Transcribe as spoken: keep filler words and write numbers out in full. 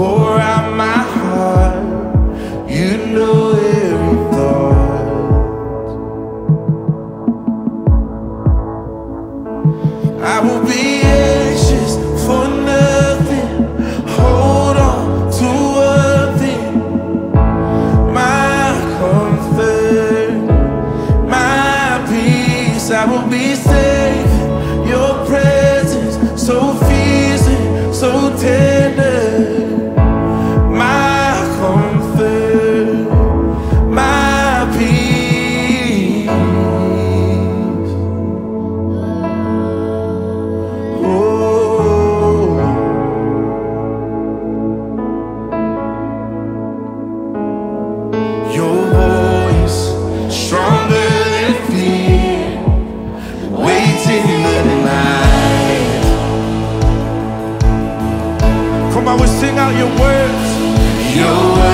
pour out my heart. You know every thought. I will be anxious for nothing. Hold on to one thing. My comfort, my peace. I will be safe in your presence. So fierce, so tender. My comfort, my peace. Oh, your voice stronger than fear, waiting in the night. Come on, we sing out your words. Your words.